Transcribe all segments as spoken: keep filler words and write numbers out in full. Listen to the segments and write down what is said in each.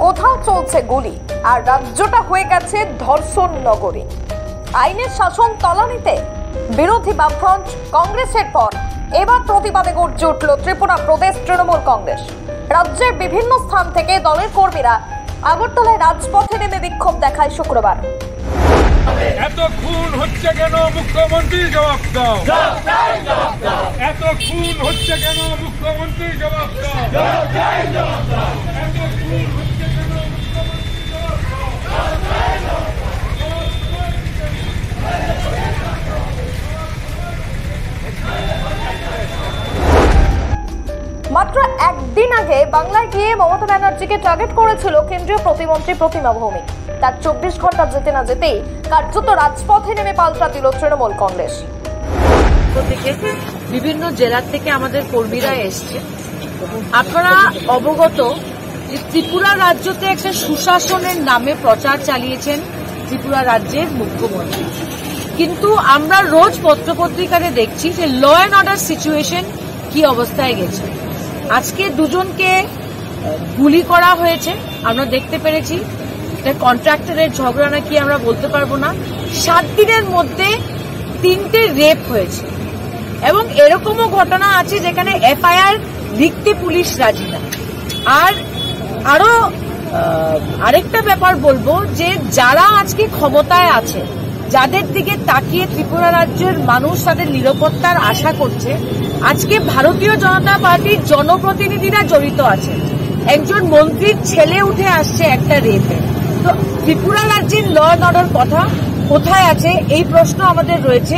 কোথাও চলছে গুলি, আর রাজ্যটা হয়ে গেছে ধর্ষণ নগরী। আইনের শাসন তলানিতে বিরোধী বামফ্রন্ট কংগ্রেসের পর এবার প্রতিবাদে গর্জে উঠল ত্রিপুরা প্রদেশ তৃণমূল কংগ্রেস। রাজ্যের বিভিন্ন স্থান থেকে দলের কর্মীরা আগরতলায় রাজপথে নেমে বিক্ষোভ দেখায় শুক্রবার। এত খুন হচ্ছে কেন মুখ্যমন্ত্রী জবাব দাও, এত খুন হচ্ছে কেন মুখ্যমন্ত্রী জবাব দাও, এত খুন হচ্ছে কেন মুখ্যমন্ত্রী জবাব দাও। মাত্র একদিন আগে বাংলায় গিয়ে মমতা ব্যানার্জিকে টার্গেট করেছিল কেন্দ্রীয় প্রতিমন্ত্রী প্রতিমা ভৌমিক। তার চব্বিশ ঘন্টা যেতে না যেতেই কার্যত রাজপথে নেমে পাল্টা দিল তৃণমূল কংগ্রেস। বিভিন্ন জেলা থেকে আমাদের কর্মীরা এসছে। আপনারা অবগত যে ত্রিপুরা রাজ্যতে একটা সুশাসনের নামে প্রচার চালিয়েছেন ত্রিপুরা রাজ্যের মুখ্যমন্ত্রী, কিন্তু আমরা রোজ পত্রপত্রিকাতে দেখছি যে ল অ্যান্ড অর্ডার সিচুয়েশন কি অবস্থায় গেছে। আজকে দুজনকে গুলি করা হয়েছে, আমরা দেখতে পেরেছি। কন্ট্রাক্টরের ঝগড়া নাকি আমরা বলতে পারবো না। সাত দিনের মধ্যে তিনটে রেপ হয়েছে এবং এরকমও ঘটনা আছে যেখানে এফআইআর লিখতে পুলিশ রাজি না। আর আরো আরেকটা ব্যাপার বলবো যে যারা আজকে ক্ষমতায় আছে, যাদের দিকে তাকিয়ে ত্রিপুরা রাজ্যের মানুষ তাদের নিরাপত্তার আশা করছে, আজকে ভারতীয় জনতা পার্টির জনপ্রতিনিধিরা জড়িত আছে। একজন মন্ত্রীর ছেলে উঠে আসছে একটা রেপে। তো ত্রিপুরা রাজ্যের ল অ্যান্ড অর্ডার কথা কোথায় আছে এই প্রশ্ন আমাদের রয়েছে।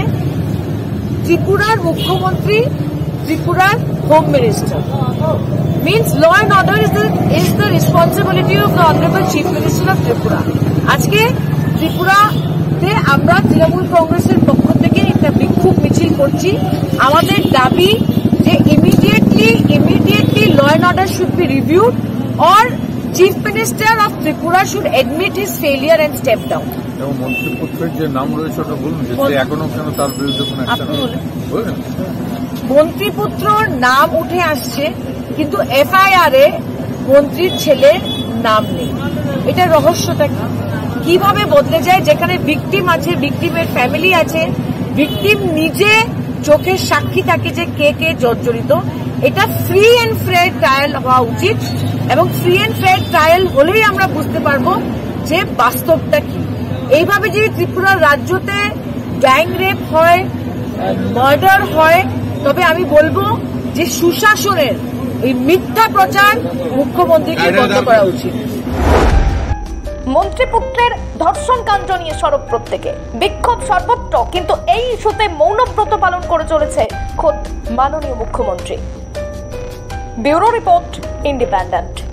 ত্রিপুরার মুখ্যমন্ত্রী, ত্রিপুরার home minister means law and order is the is the responsibility of the honorable chief minister of Tripura. আজকে ত্রিপুরাতে আমরা তৃণমূল কংগ্রেসের পক্ষ থেকে একটা বিক্ষোভ মিছিল করছি। আমাদের দাবি যে immediately immediately law and order should be reviewed or chief minister of Tripura should admit his failure and step down. এবং মন্ত্রীপুত্রের যে নাম রয়েছে ওটা বলুন, যে এখনো কেন তার বিরুদ্ধে কোনো অ্যাকশন বলুন। মন্ত্রীপুত্রর নাম উঠে আসছে কিন্তু এফআইআর এ মন্ত্রীর ছেলের নাম নেই। এটা রহস্যটা কি? কিভাবে বদলে যায়? যেখানে ভিকটিম আছে, ভিকটিমের ফ্যামিলি আছে, ভিকটিম নিজে চোখের সাক্ষী থাকে যে কে কে জর্জরিত। এটা ফ্রি এন্ড ফেয়ার ট্রায়াল হওয়া উচিত এবং ফ্রি এন্ড ফেয়ার ট্রায়াল হলেই আমরা বুঝতে পারবো যে বাস্তবটা কি। এইভাবে যদি ত্রিপুরা রাজ্যতে গ্যাং রেপ হয়, মার্ডার হয়, তবে আমি বলবো যে সুশাসনের এই মিথ্যা প্রচার মুখ্যমন্ত্রীকে বন্ধ করা উচিত। মন্ত্রীপুত্রের ধর্ষণ কাণ্ড নিয়ে সরব প্রত্যেকে, বিক্ষোভ সর্বত্র, কিন্তু এই ইস্যুতে মৌনব্রত পালন করে চলেছে খোদ মাননীয় মুখ্যমন্ত্রী। Bureau report, independent.